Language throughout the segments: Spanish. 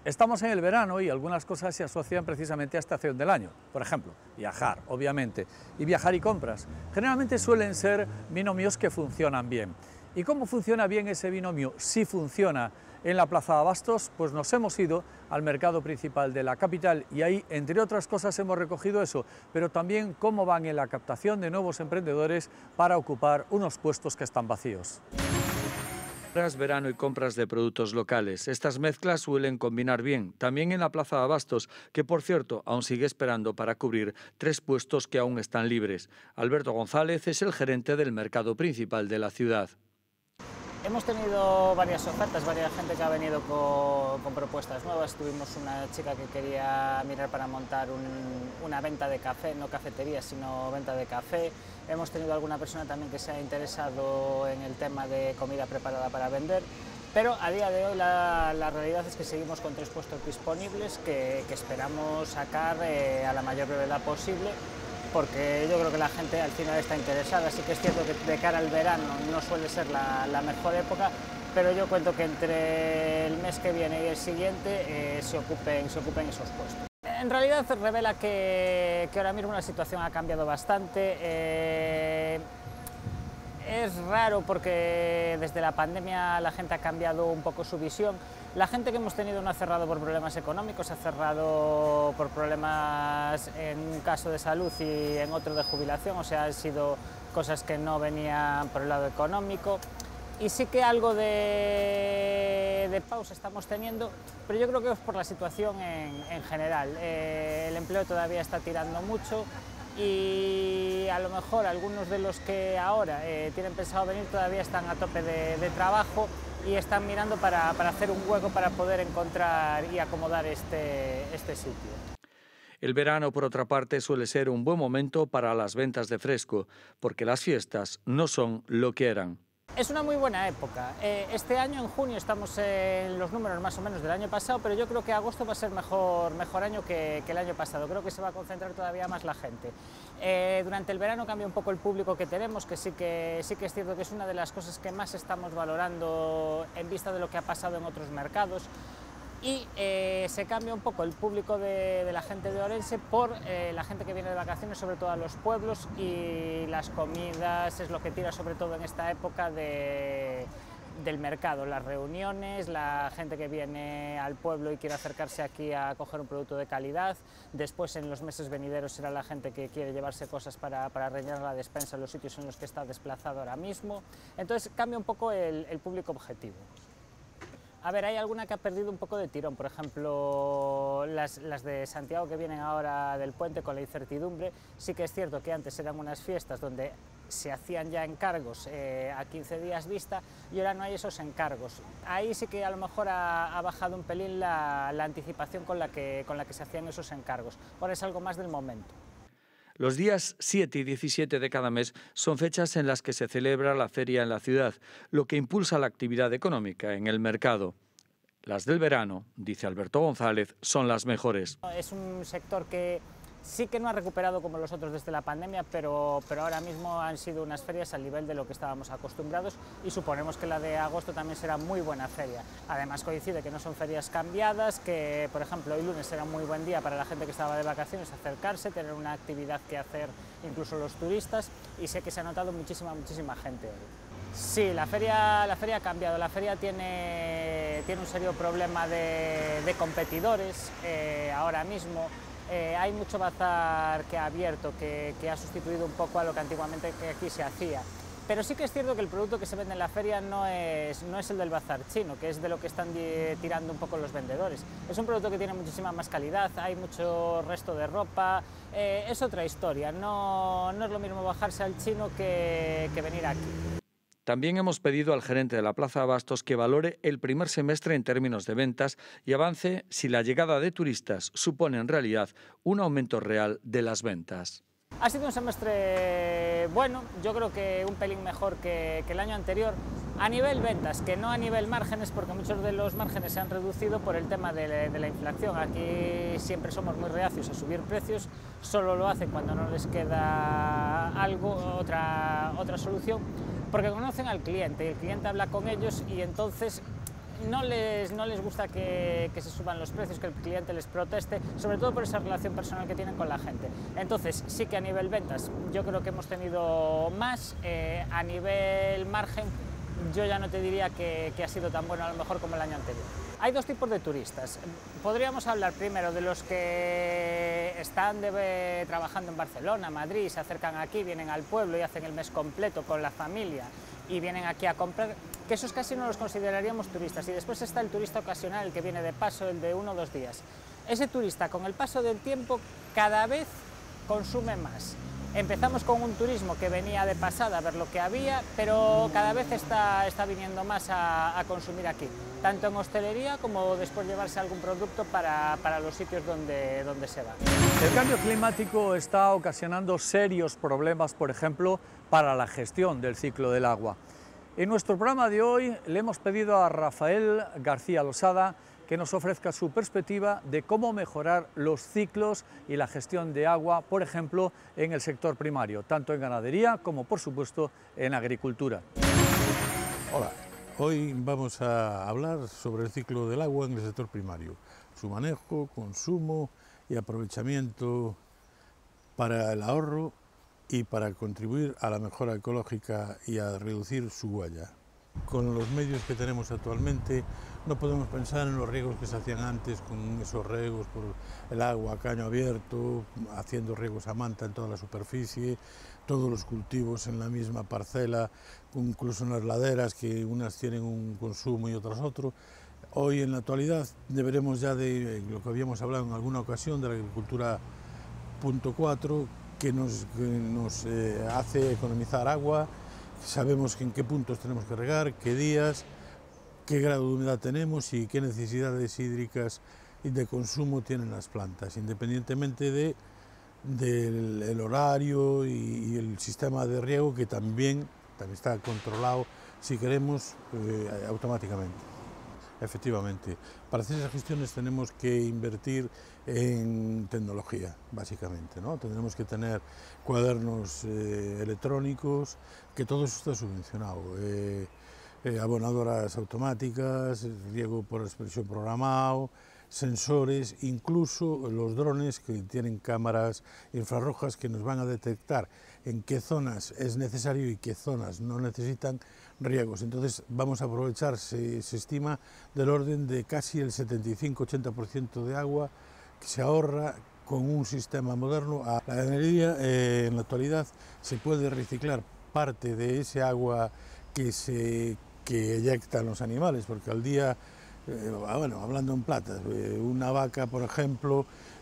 Estamos en el verano y algunas cosas se asocian precisamente a esta estación del año. Por ejemplo, viajar, obviamente, y viajar y compras. Generalmente suelen ser binomios que funcionan bien. ¿Y cómo funciona bien ese binomio? Si funciona en la Plaza de Abastos, pues nos hemos ido al mercado principal de la capital y ahí, entre otras cosas, hemos recogido eso, pero también cómo van en la captación de nuevos emprendedores para ocupar unos puestos que están vacíos. Verano y compras de productos locales. Estas mezclas suelen combinar bien, también en la Plaza de Abastos, que por cierto aún sigue esperando para cubrir 3 puestos que aún están libres. Alberto González es el gerente del mercado principal de la ciudad. Hemos tenido varias ofertas, varias gente que ha venido con propuestas nuevas. Tuvimos una chica que quería mirar para montar una venta de café, no cafetería, sino venta de café. Hemos tenido alguna persona también que se ha interesado en el tema de comida preparada para vender. Pero a día de hoy la realidad es que seguimos con 3 puestos disponibles que esperamos sacar a la mayor brevedad posible, porque yo creo que la gente al final está interesada. Sí que es cierto que de cara al verano no suele ser la mejor época, pero yo cuento que entre el mes que viene y el siguiente se ocupen esos puestos. En realidad revela que ahora mismo la situación ha cambiado bastante. Es raro porque desde la pandemia la gente ha cambiado un poco su visión. La gente que hemos tenido no ha cerrado por problemas económicos, ha cerrado por problemas en un caso de salud y en otro de jubilación, o sea, han sido cosas que no venían por el lado económico. Y sí que algo de pausa estamos teniendo, pero yo creo que es por la situación en general. El empleo todavía está tirando mucho y a lo mejor algunos de los que ahora tienen pensado venir todavía están a tope de trabajo y están mirando para hacer un hueco para poder encontrar y acomodar este sitio. El verano, por otra parte, suele ser un buen momento para las ventas de fresco, porque las fiestas no son lo que eran. Es una muy buena época. Este año, en junio, estamos en los números más o menos del año pasado, pero yo creo que agosto va a ser mejor año que el año pasado. Creo que se va a concentrar todavía más la gente. Durante el verano cambia un poco el público que tenemos, que sí que es cierto que es una de las cosas que más estamos valorando en vista de lo que ha pasado en otros mercados. Y se cambia un poco el público de la gente de Orense por la gente que viene de vacaciones, sobre todo a los pueblos, y las comidas es lo que tira sobre todo en esta época del mercado, las reuniones, la gente que viene al pueblo y quiere acercarse aquí a coger un producto de calidad. Después, en los meses venideros, será la gente que quiere llevarse cosas para rellenar la despensa en los sitios en los que está desplazado ahora mismo. Entonces cambia un poco el público objetivo. A ver, hay alguna que ha perdido un poco de tirón, por ejemplo, las de Santiago que vienen ahora del puente con la incertidumbre. Sí que es cierto que antes eran unas fiestas donde se hacían ya encargos a 15 días vista y ahora no hay esos encargos. Ahí sí que a lo mejor ha bajado un pelín la anticipación con la que se hacían esos encargos. Ahora es algo más del momento. Los días 7 y 17 de cada mes son fechas en las que se celebra la feria en la ciudad, lo que impulsa la actividad económica en el mercado. Las del verano, dice Alberto González, son las mejores. Es un sector que sí que no ha recuperado como los otros desde la pandemia, pero ahora mismo han sido unas ferias al nivel de lo que estábamos acostumbrados y suponemos que la de agosto también será muy buena feria. Además coincide que no son ferias cambiadas, que por ejemplo hoy lunes será un muy buen día para la gente que estaba de vacaciones acercarse, tener una actividad que hacer incluso los turistas, y sé que se ha notado muchísima gente hoy. Sí, la feria ha cambiado. La feria tiene un serio problema de competidores ahora mismo. Hay mucho bazar que ha abierto, que ha sustituido un poco a lo que antiguamente aquí se hacía. Pero sí que es cierto que el producto que se vende en la feria no es el del bazar chino, que es de lo que están tirando un poco los vendedores. Es un producto que tiene muchísima más calidad, hay mucho resto de ropa, es otra historia. No es lo mismo bajarse al chino que venir aquí. También hemos pedido al gerente de la Plaza de Abastos que valore el primer semestre en términos de ventas y avance si la llegada de turistas supone en realidad un aumento real de las ventas. Ha sido un semestre bueno, yo creo que un pelín mejor que el año anterior, a nivel ventas, que no a nivel márgenes, porque muchos de los márgenes se han reducido por el tema de la inflación. Aquí siempre somos muy reacios a subir precios, solo lo hacen cuando no les queda otra solución, porque conocen al cliente y el cliente habla con ellos y entonces no les gusta que se suban los precios, que el cliente les proteste, sobre todo por esa relación personal que tienen con la gente. Entonces, sí que a nivel ventas yo creo que hemos tenido más, a nivel margen yo ya no te diría que ha sido tan bueno a lo mejor como el año anterior. Hay dos tipos de turistas. Podríamos hablar primero de los que están trabajando en Barcelona, Madrid, se acercan aquí, vienen al pueblo y hacen el mes completo con la familia y vienen aquí a comprar, que esos casi no los consideraríamos turistas. Y después está el turista ocasional, el que viene de paso, el de 1 o 2 días. Ese turista, con el paso del tiempo, cada vez consume más. Empezamos con un turismo que venía de pasada a ver lo que había, pero cada vez está viniendo más a consumir aquí, tanto en hostelería como después llevarse algún producto para los sitios donde se va. El cambio climático está ocasionando serios problemas, por ejemplo, para la gestión del ciclo del agua. En nuestro programa de hoy le hemos pedido a Rafael García Losada que nos ofrezca su perspectiva de cómo mejorar los ciclos y la gestión de agua, por ejemplo, en el sector primario, tanto en ganadería como, por supuesto, en agricultura. Hola, hoy vamos a hablar sobre el ciclo del agua en el sector primario, su manejo, consumo y aprovechamiento para el ahorro y para contribuir a la mejora ecológica y a reducir su huella. Con los medios que tenemos actualmente no podemos pensar en los riegos que se hacían antes, con esos riegos por el agua a caño abierto, haciendo riegos a manta en toda la superficie, todos los cultivos en la misma parcela, incluso en las laderas, que unas tienen un consumo y otras otro. Hoy en la actualidad deberemos ya de lo que habíamos hablado en alguna ocasión de la agricultura punto 4, que nos hace economizar agua. Sabemos en qué puntos tenemos que regar, qué días, qué grado de humedad tenemos y qué necesidades hídricas y de consumo tienen las plantas, independientemente del horario y el sistema de riego, que también está controlado, si queremos, automáticamente. Efectivamente, para hacer esas gestiones tenemos que invertir en tecnología, básicamente, ¿no? Tendremos que tener cuadernos electrónicos, que todo eso está subvencionado, abonadoras automáticas, riego por expresión programado, sensores, incluso los drones que tienen cámaras infrarrojas que nos van a detectar en qué zonas es necesario y qué zonas no necesitan riegos. Entonces vamos a aprovechar, se estima, del orden de casi el 75-80% de agua que se ahorra con un sistema moderno. La ganadería en la actualidad se puede reciclar parte de ese agua que eyectan los animales, porque al día, bueno, hablando en plata, una vaca, por ejemplo,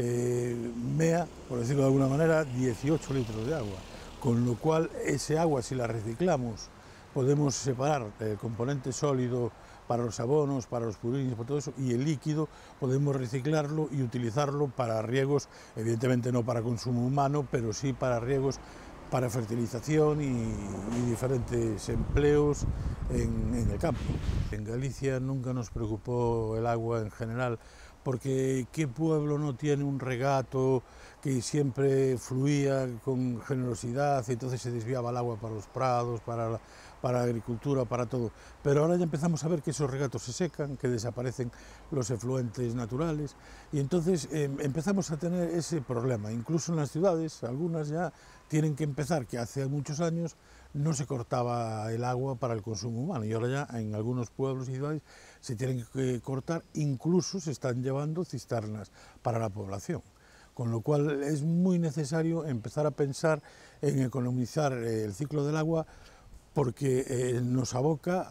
mea, por decirlo de alguna manera, 18 litros de agua, con lo cual ese agua, si la reciclamos, podemos separar el componente sólido para los abonos, para los purines, para todo eso, y el líquido podemos reciclarlo y utilizarlo para riegos, evidentemente no para consumo humano, pero sí para riegos para fertilización y diferentes empleos en el campo. En Galicia nunca nos preocupó el agua en general, porque ¿qué pueblo no tiene un regato que siempre fluía con generosidad y entonces se desviaba el agua para los prados, para la agricultura, para todo? Pero ahora ya empezamos a ver que esos regatos se secan, que desaparecen los efluentes naturales y entonces empezamos a tener ese problema. Incluso en las ciudades, algunas ya tienen que empezar, que hace muchos años no se cortaba el agua para el consumo humano y ahora ya en algunos pueblos y ciudades se tienen que cortar, incluso se están llevando cisternas para la población. Con lo cual es muy necesario empezar a pensar en economizar el ciclo del agua, porque nos aboca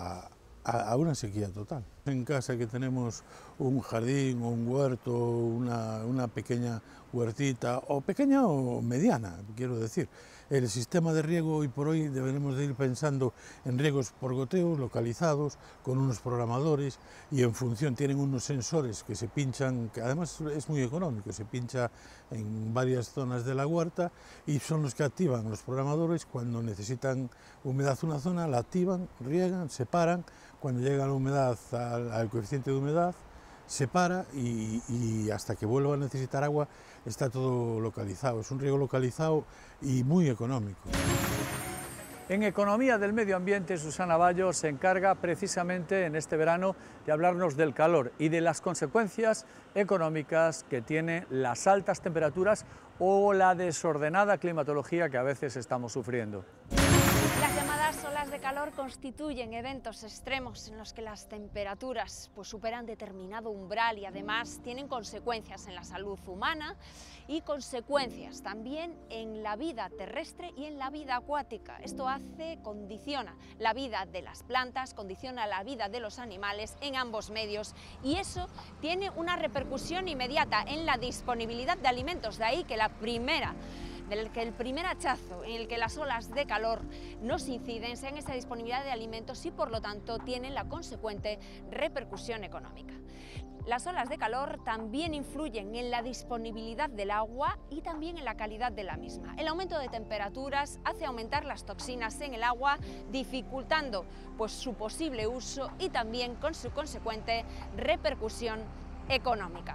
a una sequía total. En casa que tenemos un jardín o un huerto, una pequeña huertita, o pequeña o mediana, quiero decir, el sistema de riego hoy por hoy deberemos de ir pensando en riegos por goteos localizados con unos programadores y en función tienen unos sensores que se pinchan, que además es muy económico, se pincha en varias zonas de la huerta y son los que activan los programadores cuando necesitan humedad una zona, la activan, riegan, separan, cuando llega la humedad al coeficiente de humedad se para y hasta que vuelva a necesitar agua está todo localizado. Es un riego localizado y muy económico. En Economía del Medio Ambiente, Susana Bayo se encarga precisamente en este verano de hablarnos del calor y de las consecuencias económicas que tienen las altas temperaturas o la desordenada climatología que a veces estamos sufriendo. Las llamadas olas de calor constituyen eventos extremos en los que las temperaturas superan determinado umbral y además tienen consecuencias en la salud humana y consecuencias también en la vida terrestre y en la vida acuática. Esto condiciona la vida de las plantas, condiciona la vida de los animales en ambos medios y eso tiene una repercusión inmediata en la disponibilidad de alimentos. De ahí que el primer hachazo en el que las olas de calor nos inciden sea en esa disponibilidad de alimentos y por lo tanto tienen la consecuente repercusión económica. Las olas de calor también influyen en la disponibilidad del agua y también en la calidad de la misma. El aumento de temperaturas hace aumentar las toxinas en el agua, dificultando su posible uso y también con su consecuente repercusión económica.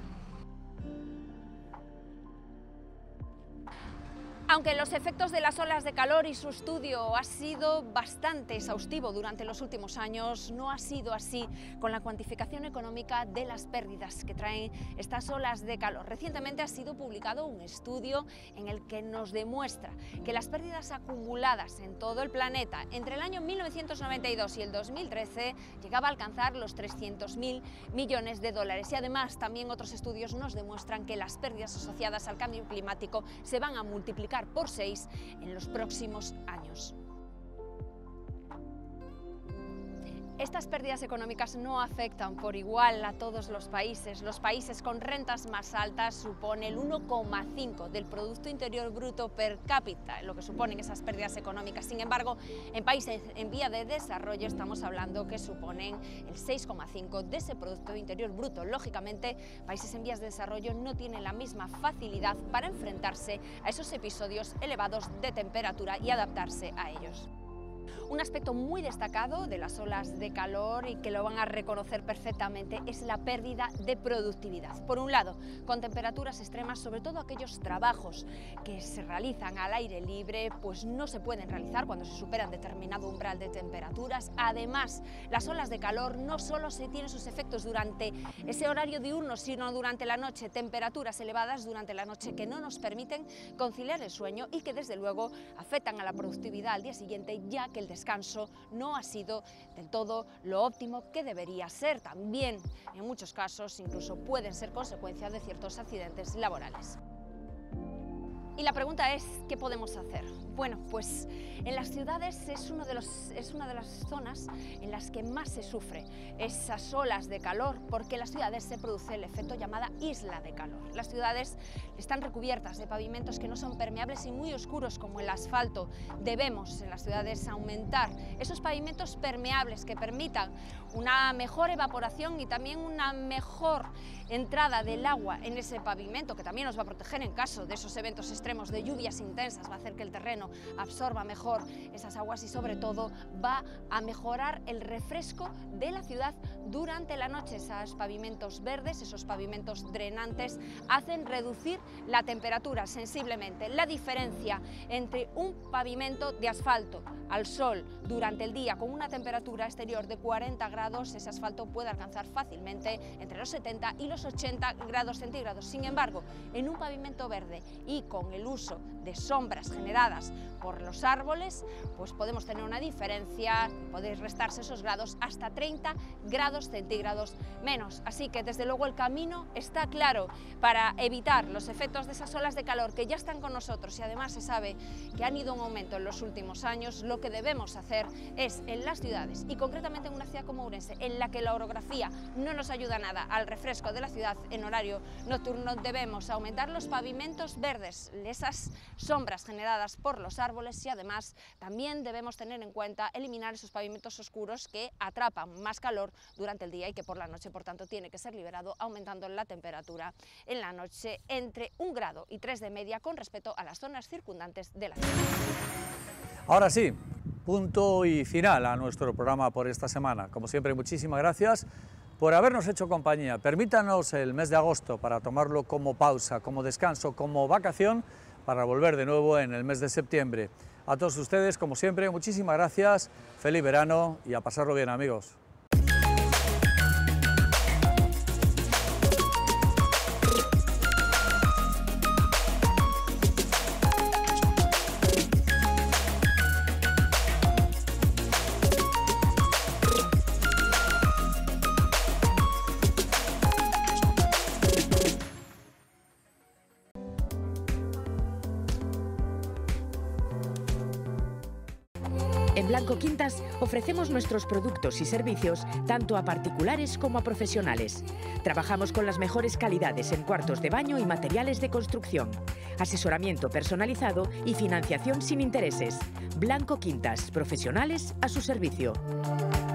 Aunque los efectos de las olas de calor y su estudio ha sido bastante exhaustivo durante los últimos años, no ha sido así con la cuantificación económica de las pérdidas que traen estas olas de calor. Recientemente ha sido publicado un estudio en el que nos demuestra que las pérdidas acumuladas en todo el planeta entre el año 1992 y el 2013 llegaba a alcanzar los 300.000 millones de dólares. Y además también otros estudios nos demuestran que las pérdidas asociadas al cambio climático se van a multiplicar por 6 en los próximos años. Estas pérdidas económicas no afectan por igual a todos los países. Los países con rentas más altas suponen el 1,5 del Producto Interior Bruto per cápita, lo que suponen esas pérdidas económicas. Sin embargo, en países en vía de desarrollo estamos hablando que suponen el 6,5 de ese Producto Interior Bruto. Lógicamente, países en vías de desarrollo no tienen la misma facilidad para enfrentarse a esos episodios elevados de temperatura y adaptarse a ellos. Un aspecto muy destacado de las olas de calor y que lo van a reconocer perfectamente es la pérdida de productividad. Por un lado, con temperaturas extremas, sobre todo aquellos trabajos que se realizan al aire libre, pues no se pueden realizar cuando se superan determinado umbral de temperaturas. Además, las olas de calor no solo se tienen sus efectos durante ese horario diurno, sino durante la noche, temperaturas elevadas durante la noche que no nos permiten conciliar el sueño y que desde luego afectan a la productividad al día siguiente, ya que el descanso no ha sido del todo lo óptimo que debería ser. También, en muchos casos, incluso pueden ser consecuencia de ciertos accidentes laborales. Y la pregunta es, ¿qué podemos hacer? Bueno, pues en las ciudades es una de las zonas en las que más se sufre esas olas de calor, porque en las ciudades se produce el efecto llamada isla de calor. Las ciudades están recubiertas de pavimentos que no son permeables y muy oscuros como el asfalto. Debemos en las ciudades aumentar esos pavimentos permeables que permitan una mejor evaporación y también una mejor entrada del agua en ese pavimento, que también nos va a proteger en caso de esos eventos extremos de lluvias intensas, va a hacer que el terreno absorba mejor esas aguas y sobre todo va a mejorar el refresco de la ciudad durante la noche. Esos pavimentos verdes, esos pavimentos drenantes hacen reducir la temperatura sensiblemente. La diferencia entre un pavimento de asfalto al sol durante el día con una temperatura exterior de 40 grados, ese asfalto puede alcanzar fácilmente entre los 70 y los 80 grados centígrados. Sin embargo, en un pavimento verde y con el uso de sombras generadas por los árboles, pues podemos tener una diferencia, podéis restarse esos grados hasta 30 grados centígrados menos. Así que desde luego el camino está claro para evitar los efectos de esas olas de calor que ya están con nosotros y además se sabe que han ido en aumento en los últimos años. Lo que debemos hacer es en las ciudades y concretamente en una ciudad como Ourense, en la que la orografía no nos ayuda nada al refresco de la ciudad en horario nocturno, debemos aumentar los pavimentos verdes, esas sombras generadas por los árboles y además también debemos tener en cuenta eliminar esos pavimentos oscuros que atrapan más calor durante el día y que por la noche, por tanto, tiene que ser liberado, aumentando la temperatura en la noche entre 1 grado y 3 de media con respecto a las zonas circundantes de la ciudad. Ahora sí, punto y final a nuestro programa por esta semana. Como siempre, muchísimas gracias por habernos hecho compañía. Permítanos el mes de agosto para tomarlo como pausa, como descanso, como vacación, para volver de nuevo en el mes de septiembre. A todos ustedes, como siempre, muchísimas gracias, feliz verano y a pasarlo bien, amigos. En Blanco Quintas ofrecemos nuestros productos y servicios tanto a particulares como a profesionales. Trabajamos con las mejores calidades en cuartos de baño y materiales de construcción. Asesoramiento personalizado y financiación sin intereses. Blanco Quintas, profesionales a su servicio.